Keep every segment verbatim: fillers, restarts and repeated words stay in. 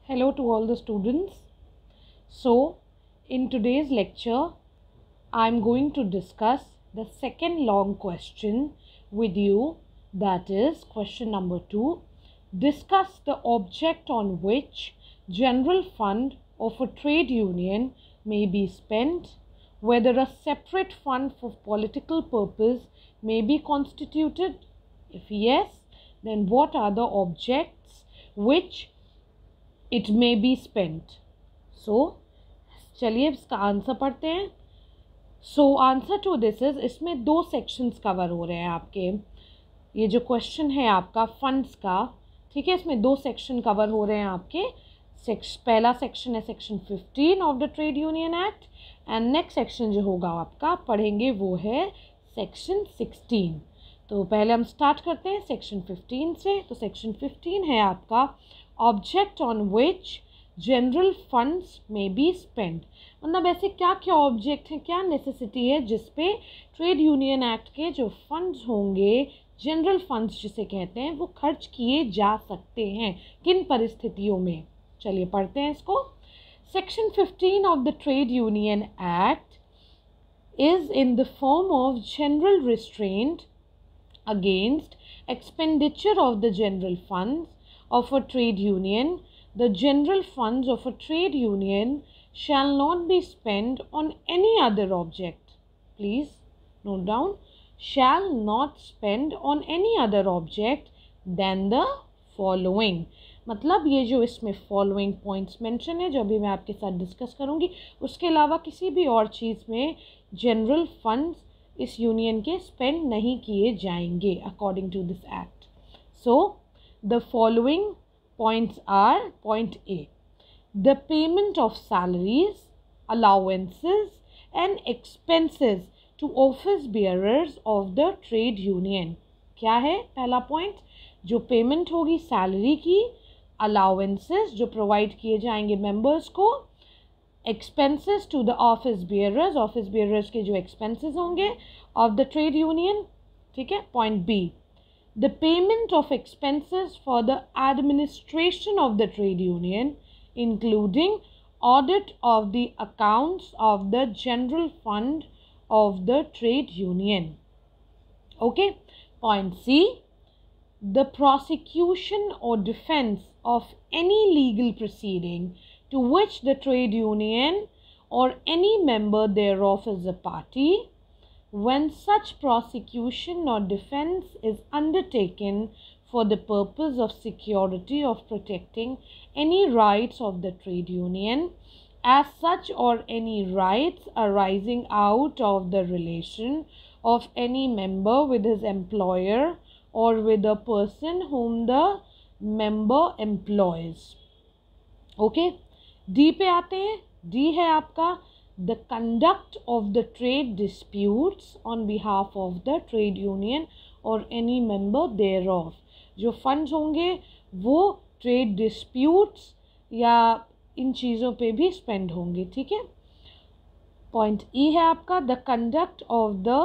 Hello to all the students. So, in today's lecture, I am going to discuss the second long question with you, that is question number two. Discuss the object on which general fund of a trade union may be spent, whether a separate fund for political purpose may be constituted. If yes, then what are the objects which it may be spent? So चलिए इसका answer पढ़ते हैं. So answer to this is, इसमें दो sections cover हो रहे हैं आपके. ये जो क्वेश्चन है आपका फंड्स का, ठीक है, इसमें दो सेक्शन कवर हो रहे हैं आपके. सेक्श पहला सेक्शन है section fifteen of the trade union act, and next section जो होगा आपका पढ़ेंगे वो है सेक्शन सिक्सटीन. तो पहले हम स्टार्ट करते हैं सेक्शन फिफ्टीन से. तो सेक्शन फिफ्टीन है आपका object on which general funds may be spend. मतलब ऐसे क्या क्या ऑब्जेक्ट हैं, क्या नेसेसिटी है जिस पे ट्रेड यूनियन एक्ट के जो फंड्स होंगे, जनरल फंड्स जिसे कहते हैं, वो खर्च किए जा सकते हैं, किन परिस्थितियों में. चलिए पढ़ते हैं इसको. Section fifteen of the trade union act is in the form of general restraint against expenditure of the general funds of a trade union. The general funds of a trade union shall not be spent on any other object. Please note down, shall not spend on any other object than the following. मतलब ये जो इसमें following points mention है, जो अभी मैं आपके साथ डिस्कस करूँगी, उसके अलावा किसी भी और चीज़ में जनरल फंड्स इस यूनियन के स्पेंड नहीं किए जाएंगे according to this act. So the following points are: point A, the payment of salaries, allowances and expenses to office bearers of the trade union. क्या है पहला पॉइंट? जो पेमेंट होगी सैलरी की, अलाउंसेस जो प्रोवाइड किए जाएंगे मेंबर्स को, expenses to the office bearers, office bearers के जो एक्सपेंसेस होंगे ऑफ द ट्रेड यूनियन. ठीक है. Point B, the payment of expenses for the administration of the trade union including audit of the accounts of the general fund of the trade union. Okay. Point C, the prosecution or defense of any legal proceeding to which the trade union or any member thereof is a party, when such prosecution or defense is undertaken for the purpose of security of protecting any rights of the trade union as such, or any rights arising out of the relation of any member with his employer or with a person whom the member employs. Okay. D पे आते हैं. D है आपका the conduct of the trade disputes on behalf of the trade union or any member thereof. जो funds होंगे वो trade disputes या इन चीज़ों पे भी spend होंगे. ठीक है. Point E है आपका the conduct of the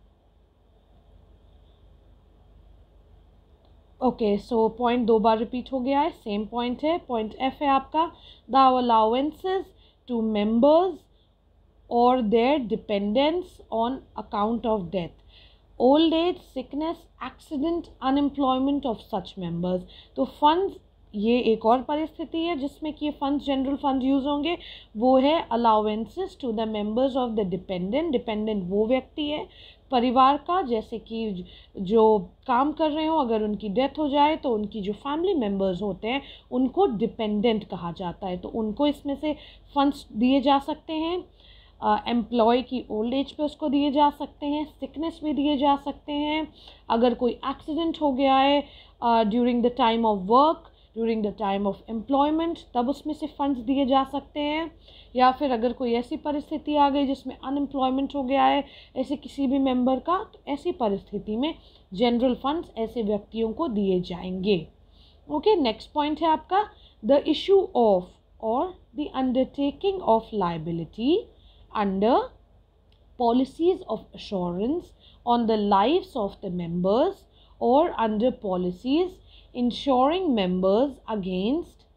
okay. So point दो बार रिपीट हो गया है, सेम पॉइंट है. पॉइंट एफ है आपका the allowances to members or their dependents on account of death, old age, sickness, accident, unemployment of such members. तो funds, ये एक और परिस्थिति है जिसमें कि ये फंड्स, जनरल फंड यूज़ होंगे. वो है allowances to the members of the dependent. Dependent वो व्यक्ति है परिवार का, जैसे कि जो काम कर रहे हो, अगर उनकी डेथ हो जाए तो उनकी जो फैमिली मेम्बर्स होते हैं उनको डिपेंडेंट कहा जाता है. तो उनको इसमें से फंड्स दिए जा सकते हैं. एम्प्लॉय uh, की ओल्ड एज पे उसको दिए जा सकते हैं, सिकनेस भी दिए जा सकते हैं, अगर कोई एक्सीडेंट हो गया है during the time of work, during the time of employment, तब उसमें से फंड्स दिए जा सकते हैं. या फिर अगर कोई ऐसी परिस्थिति आ गई जिसमें अनएम्प्लॉयमेंट हो गया है ऐसे किसी भी मेंबर का, तो ऐसी परिस्थिति में जनरल फंड्स ऐसे व्यक्तियों को दिए जाएंगे. ओके. नेक्स्ट पॉइंट है आपका the issue of or the undertaking of liability under policies of assurance on the lives of the members or under policies ensuring members against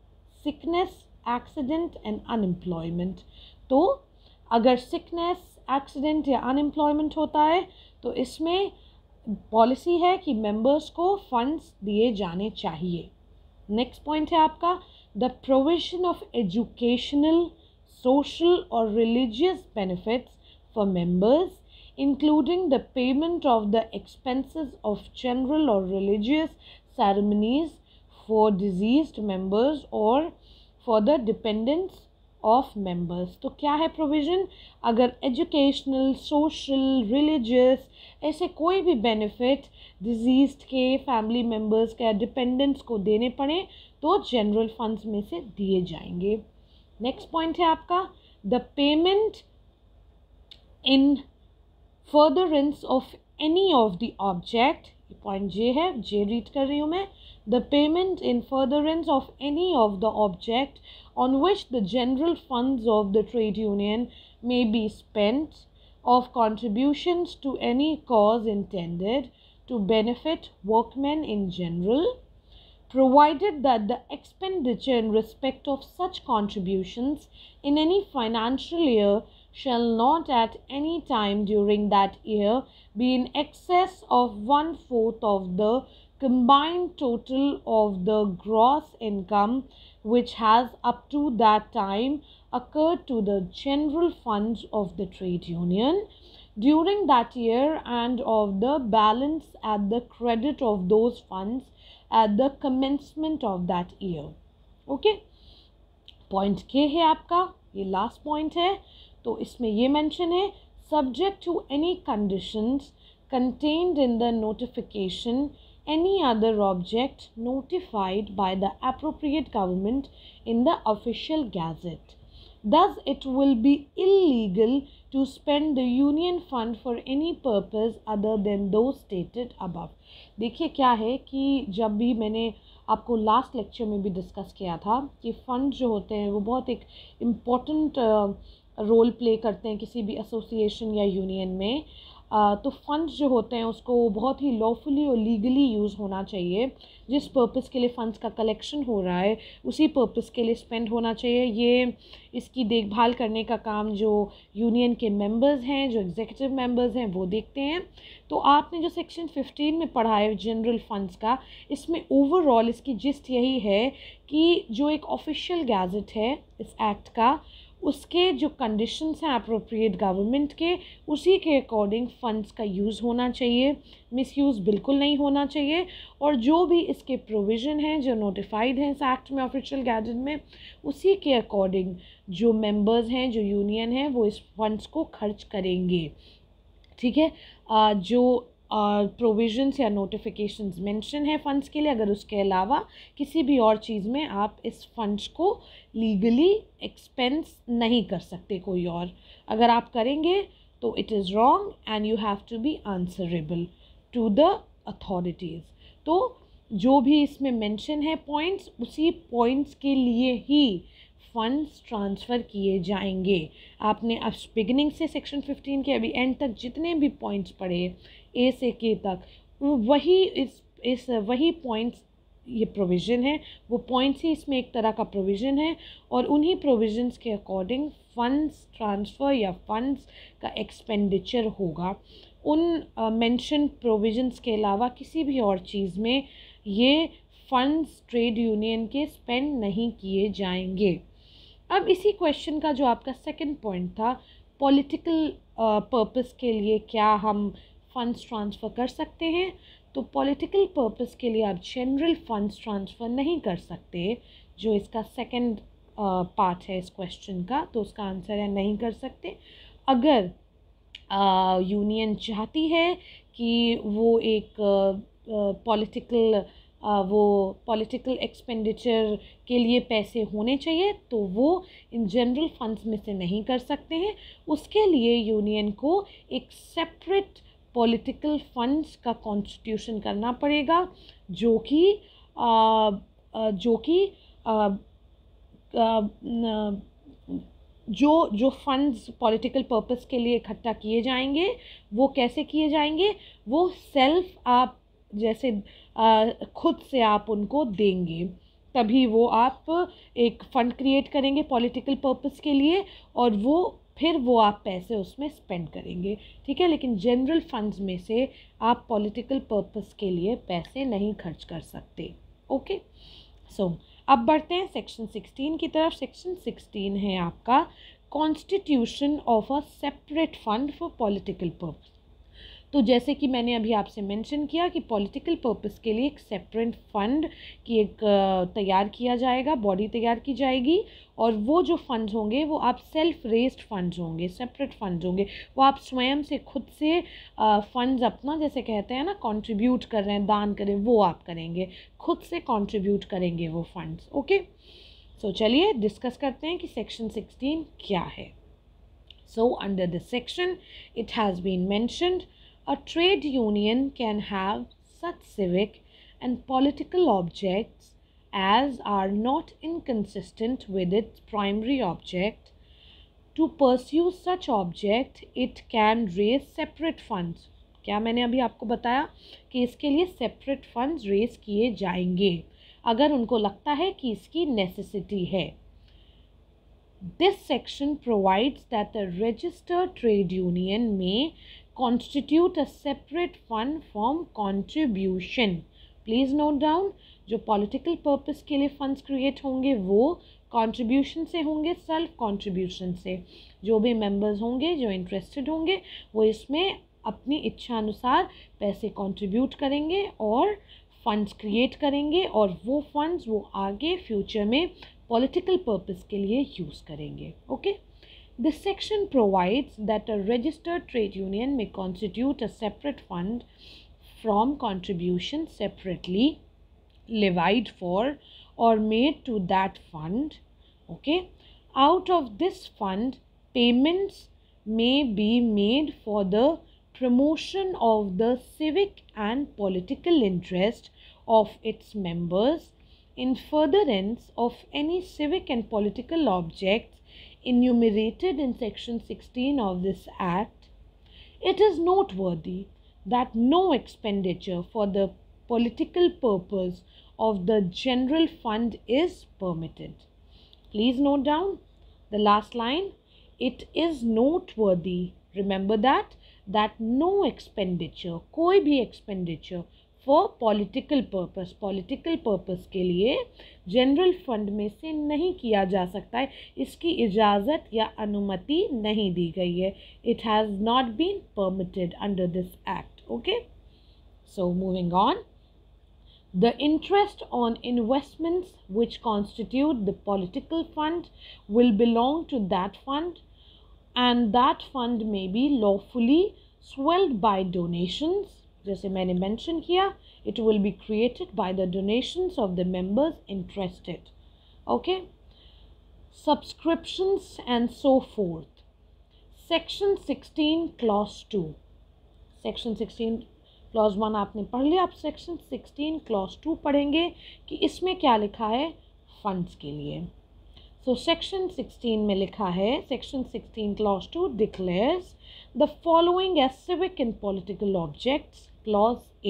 sickness, accident and unemployment. तो अगर sickness, accident या unemployment होता है तो इसमें policy है कि members को फंड्स दिए जाने चाहिए। नेक्स्ट पॉइंट है आपका the provision of educational, social or religious benefits for members including the payment of the expenses of general or religious ceremonies for deceased members or for the dependents of members। तो क्या है provision? अगर educational, social, religious ऐसे कोई भी benefit डिजीज़्ड के family members के dependents को देने पड़े तो जनरल फंड्स में से दिए जाएंगे। नेक्स्ट पॉइंट है आपका the payment in furtherance of any of the object, point J है, जे रीड कर रही हूँ मैं, the payment in furtherance of any of the object on which the general funds of the trade union may be spent of contributions to any cause intended to benefit workmen in general, provided that the expenditure in respect of such contributions in any financial year shall not at any time during that year be in excess of one-fourth of the combined total of the gross income which has up to that time occurred to the general funds of the trade union during that year and of the balance at the credit of those funds at the commencement of that year। Okay, point K है आपका, ये last point है। तो इसमें ये mention है subject to any conditions contained in the notification any other object notified by the appropriate government in the official gazette. Thus, it will be illegal to spend the union fund for any purpose other than those stated above। देखिए क्या है कि जब भी मैंने आपको last lecture में भी डिस्कस किया था कि फ़ंड जो होते हैं वो बहुत एक इम्पॉर्टेंट रोल प्ले करते हैं किसी भी एसोसिएशन या यूनियन में। uh, तो फ़ंड्स जो होते हैं उसको बहुत ही लॉफुली और लीगली यूज़ होना चाहिए। जिस पर्पस के लिए फ़ंड्स का कलेक्शन हो रहा है उसी पर्पस के लिए स्पेंड होना चाहिए। ये इसकी देखभाल करने का काम जो यूनियन के मेंबर्स हैं, जो एग्जीक्यूटिव मेंबर्स हैं, वो देखते हैं। तो आपने जो सेक्शन फिफ्टीन में पढ़ा है जनरल फंड्स का, इसमें ओवरऑल इसकी जिस्ट यही है कि जो एक ऑफिशियल गैजेट है इस एक्ट का, उसके जो कंडीशंस हैं अप्रोप्रिएट गवर्नमेंट के, उसी के अकॉर्डिंग फ़ंड्स का यूज़ होना चाहिए, मिसयूज़ बिल्कुल नहीं होना चाहिए। और जो भी इसके प्रोविज़न हैं जो नोटिफाइड हैं इस एक्ट में ऑफिशियल गैजेट में, उसी के अकॉर्डिंग जो मेंबर्स हैं, जो यूनियन है, वो इस फंड्स को खर्च करेंगे। ठीक है, आ, जो प्रोविजंस या नोटिफिकेशंस मेंशन है फ़ंड्स के लिए, अगर उसके अलावा किसी भी और चीज़ में आप इस फंड्स को लीगली एक्सपेंस नहीं कर सकते कोई और। अगर आप करेंगे तो it is wrong and you have to be answerable to the authorities. तो जो भी इसमें मेंशन है पॉइंट्स, उसी पॉइंट्स के लिए ही फंड्स ट्रांसफ़र किए जाएंगे। आपने अब बिगिनिंग से सेक्शन फिफ्टीन के अभी एंड तक जितने भी पॉइंट्स पढ़े ए से के तक, वही इस इस वही पॉइंट्स ये प्रोविज़न है, वो पॉइंट्स ही इसमें एक तरह का प्रोविज़न है। और उन्हीं प्रोविज़न्स के अकॉर्डिंग फ़ंड्स ट्रांसफ़र या फंड्स का एक्सपेंडिचर होगा। उन मेंशन प्रोविज़न्स के अलावा किसी भी और चीज़ में ये फंड्स ट्रेड यूनियन के स्पेंड नहीं किए जाएंगे। अब इसी क्वेश्चन का जो आपका सेकंड पॉइंट था, पॉलिटिकल पर्पस के लिए क्या हम फंड्स ट्रांसफ़र कर सकते हैं, तो पॉलिटिकल पर्पस के लिए आप जनरल फंड्स ट्रांसफ़र नहीं कर सकते। जो इसका सेकंड पार्ट है इस क्वेश्चन का, तो उसका आंसर है नहीं कर सकते। अगर यूनियन चाहती है कि वो एक पॉलिटिकल uh, Uh, वो पॉलिटिकल एक्सपेंडिचर के लिए पैसे होने चाहिए, तो वो इन जनरल फंड्स में से नहीं कर सकते हैं। उसके लिए यूनियन को एक सेपरेट पॉलिटिकल फंड्स का कॉन्स्टिट्यूशन करना पड़ेगा, जो कि जो कि जो जो फंड्स पॉलिटिकल पर्पस के लिए इकट्ठा किए जाएंगे वो कैसे किए जाएंगे, वो सेल्फ आप जैसे आ, खुद से आप उनको देंगे। तभी वो आप एक फ़ंड क्रिएट करेंगे पॉलिटिकल पर्पस के लिए, और वो फिर वो आप पैसे उसमें स्पेंड करेंगे, ठीक है। लेकिन जनरल फंड्स में से आप पॉलिटिकल पर्पस के लिए पैसे नहीं खर्च कर सकते। ओके, सो अब बढ़ते हैं सेक्शन सिक्सटीन की तरफ। सेक्शन सिक्सटीन है आपका constitution of a separate fund for political purpose. तो जैसे कि मैंने अभी आपसे मेंशन किया कि पॉलिटिकल पर्पस के लिए एक सेपरेट फंड की एक तैयार किया जाएगा, बॉडी तैयार की जाएगी, और वो जो फंड्स होंगे वो आप सेल्फ रेस्ड फंड्स होंगे, सेपरेट फंड्स होंगे। वो आप स्वयं से खुद से फंड्स अपना, जैसे कहते हैं ना कंट्रीब्यूट कर रहे हैं, दान करें, वो आप करेंगे, खुद से कंट्रीब्यूट करेंगे वो फंड्स। ओके, सो चलिए डिस्कस करते हैं कि सेक्शन सिक्सटीन क्या है। So under this section it has been mentioned a trade union can have such civic and political objects as are not inconsistent with its primary object. To pursue such object, it can raise separate funds. क्या मैंने अभी आपको बताया कि इसके लिए separate funds raise किए जाएंगे अगर उनको लगता है कि इसकी necessity है। This section provides that the registered trade union may constitute a separate fund from contribution. Please note down, जो political purpose के लिए funds create होंगे वो contribution से होंगे, self contribution से। जो भी members होंगे, जो interested होंगे, वो इसमें अपनी इच्छा अनुसार पैसे contribute करेंगे और funds create करेंगे, और वो funds वो आगे future में political purpose के लिए use करेंगे। Okay? This section provides that a registered trade union may constitute a separate fund from contributions separately levied for or made to that fund. Okay, out of this fund, payments may be made for the promotion of the civic and political interest of its members, in furtherance of any civic and political objects enumerated in section sixteen of this act. It is noteworthy that no expenditure for the political purpose of the general fund is permitted. Please note down the last line. It is noteworthy. Remember that that no expenditure, कोई भी expenditure for political purpose, political purpose के लिए general fund में से नहीं किया जा सकता है, इसकी इजाज़त या अनुमति नहीं दी गई है। It has not been permitted under this act. Okay, so moving on, the interest on investments which constitute the political fund will belong to that fund, and that fund may be lawfully swelled by donations. जैसे मैंने mention किया, it will be created by the donations of the members interested. Okay, subscriptions and so forth. Section sixteen clause two. Section sixteen clause one आपने पढ़ लिया, आप section sixteen clause two पढ़ेंगे कि इसमें क्या लिखा है funds के लिए। So section sixteen में लिखा है, section sixteen clause two declares the following as civic and political objects. Clause A.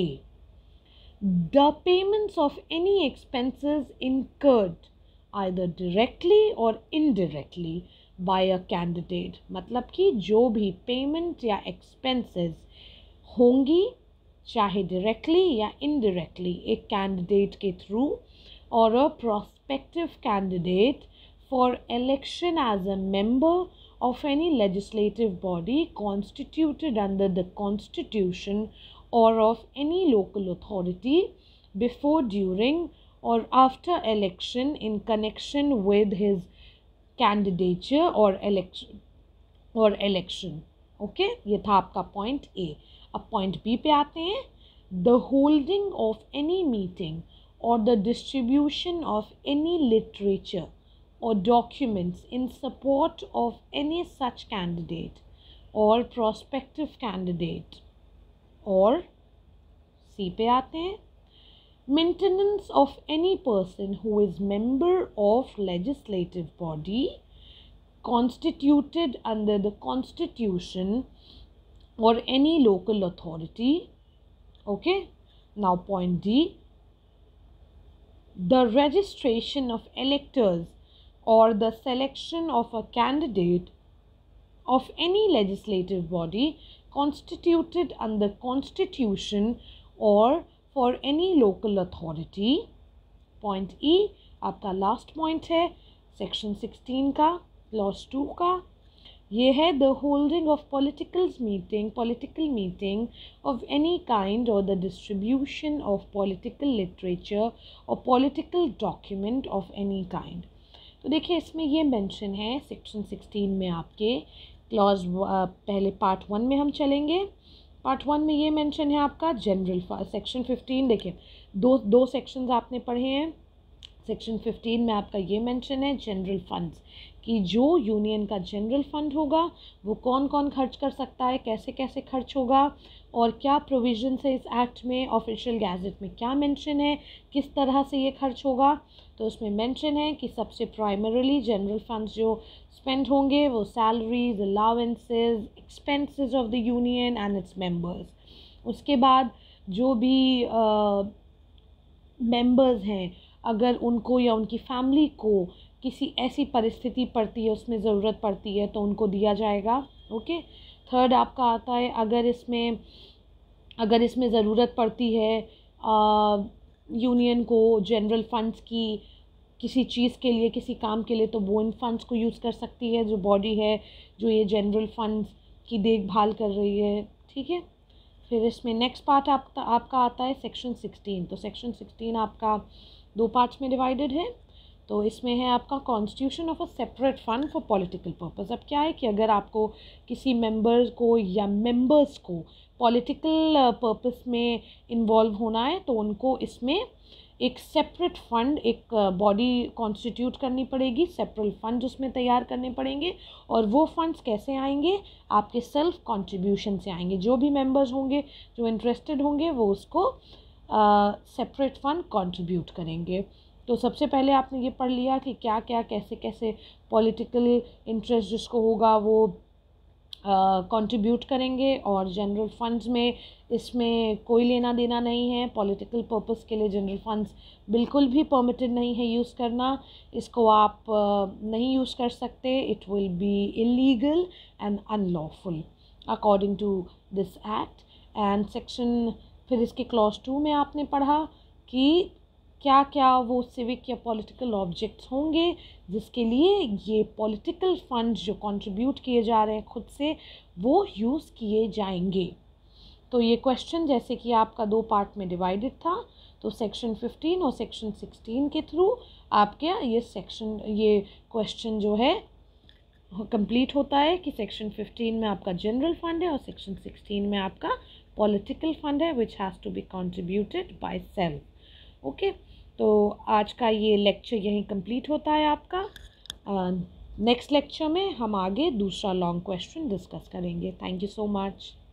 The payments of any expenses incurred either directly or indirectly by a candidate, मतलब कि जो भी payment या expenses होंगी चाहे डायरेक्टली या इनडायरेक्टली एक candidate के through or a prospective candidate for election as a member of any legislative body constituted under the Constitution or of any local authority before, during or after election in connection with his candidature or election or election. Okay, ये था आपका point A. अब point B पे आते हैं। The holding of any meeting or the distribution of any literature or documents in support of any such candidate or prospective candidate, or C पे आते हैं, maintenance of any person who is member of legislative body constituted under the Constitution or any local authority. Okay, now point D, the registration of electors or the selection of a candidate of any legislative body constituted under constitution or for any local authority. Point E आपका last point है section sixteen का clause two का, ये है the holding of political meeting political meeting of any kind or the distribution of political literature or political document of any kind. तो देखिए इसमें ये मेंशन है सेक्शन सिक्सटीन में आपके क्लॉज, पहले पार्ट वन में हम चलेंगे। पार्ट वन में ये मेंशन है आपका जनरल सेक्शन फिफ्टीन, देखिए दो दो सेक्शंस आपने पढ़े हैं। सेक्शन फिफ्टीन में आपका ये मेंशन है जनरल फंड्स कि जो यूनियन का जनरल फंड होगा वो कौन कौन खर्च कर सकता है, कैसे कैसे खर्च होगा और क्या प्रोविजन है इस एक्ट में, ऑफिशियल गैजेट में क्या मेंशन है, किस तरह से ये खर्च होगा। तो उसमें मेंशन है कि सबसे प्राइमरीली जनरल फंड्स जो स्पेंड होंगे वो salaries, allowances, expenses of the union and its members. उसके बाद जो भी मेंबर्स uh, हैं, अगर उनको या उनकी फैमिली को किसी ऐसी परिस्थिति पड़ती है, उसमें ज़रूरत पड़ती है तो उनको दिया जाएगा। ओके। थर्ड आपका आता है अगर इसमें अगर इसमें ज़रूरत पड़ती है आ, यूनियन को जनरल फंड्स की किसी चीज़ के लिए, किसी काम के लिए, तो वो इन फंड्स को यूज़ कर सकती है जो बॉडी है जो ये जनरल फंड्स की देखभाल कर रही है। ठीक है। फिर इसमें नेक्स्ट पार्ट आपका आपका आता है सेक्शन सिक्सटीन। तो सेक्शन सिक्सटीन आपका दो पार्ट्स में डिवाइडेड है। तो इसमें है आपका constitution of a separate fund for political purpose. अब क्या है कि अगर आपको किसी मेंबर को या मेंबर्स को पॉलिटिकल पर्पस में इन्वॉल्व होना है तो उनको इसमें एक सेपरेट फंड, एक बॉडी कॉन्स्टिट्यूट करनी पड़ेगी, सेपरेट फंड उसमें तैयार करने पड़ेंगे। और वो फंड्स कैसे आएंगे? आपके सेल्फ कंट्रीब्यूशन से आएंगे। जो भी मेंबर्स होंगे, जो इंटरेस्टेड होंगे, वो उसको सेपरेट फंड कंट्रीब्यूट करेंगे। तो सबसे पहले आपने ये पढ़ लिया कि क्या क्या कैसे कैसे पॉलिटिकल इंटरेस्ट जिसको होगा वो कंट्रीब्यूट uh, करेंगे। और जनरल फंड्स में इसमें कोई लेना देना नहीं है। पॉलिटिकल पर्पस के लिए जनरल फंड्स बिल्कुल भी परमिटेड नहीं है यूज़ करना। इसको आप uh, नहीं यूज़ कर सकते। It will be illegal and unlawful according to this act. And section फिर इसके क्लॉज टू में आपने पढ़ा कि क्या क्या वो सिविक या पॉलिटिकल ऑब्जेक्ट्स होंगे जिसके लिए ये पॉलिटिकल फंड्स जो कंट्रीब्यूट किए जा रहे हैं खुद से, वो यूज़ किए जाएंगे। तो ये क्वेश्चन जैसे कि आपका दो पार्ट में डिवाइडेड था, तो सेक्शन फिफ्टीन और सेक्शन सिक्सटीन के थ्रू आपके ये सेक्शन ये क्वेश्चन जो है कंप्लीट होता है कि सेक्शन फिफ्टीन में आपका जनरल फंड है और सेक्शन सिक्सटीन में आपका पॉलिटिकल फंड है which has to be contributed by self. Okay. तो आज का ये लेक्चर यहीं कंप्लीट होता है आपका। नेक्स्ट uh, लेक्चर में हम आगे दूसरा लॉन्ग क्वेश्चन डिस्कस करेंगे। Thank you so much.